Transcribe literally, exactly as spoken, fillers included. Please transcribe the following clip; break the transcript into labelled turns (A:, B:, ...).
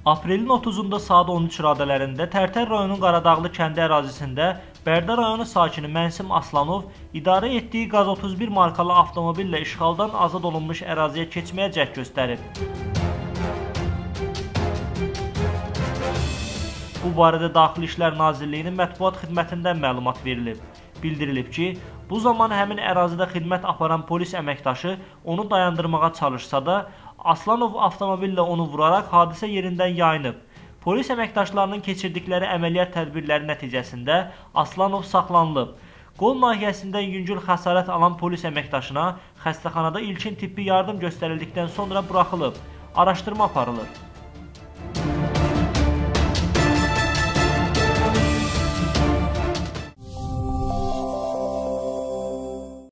A: Aprelin otuzunda saat on üç radələrində Tərtər rayonunun Qaradağlı kəndi ərazisində Bərdə rayonu sakini Mənsim Aslanov idarə etdiyi Qaz otuz bir markalı avtomobillə işğaldan azad olunmuş əraziyə keçməyə cəhd göstərib. Bu barədə Daxili İşlər Nazirliyinin mətbuat xidmətindən məlumat verilib. Bildirilib ki, bu zaman həmin ərazidə xidmət aparan polis əməkdaşı onu dayandırmağa çalışsa da, Aslanov avtomobillə onu vuraraq hadisə yerindən yayınıb. Polis əməkdaşlarının keçirdikləri əməliyyat tədbirləri nəticəsində Aslanov saxlanılıb. Qol nahiyəsində yüngül xəsarət alan polis əməkdaşına xəstəxanada ilkin tibbi yardım göstərildikdən sonra buraxılıb. Araşdırma aparılır.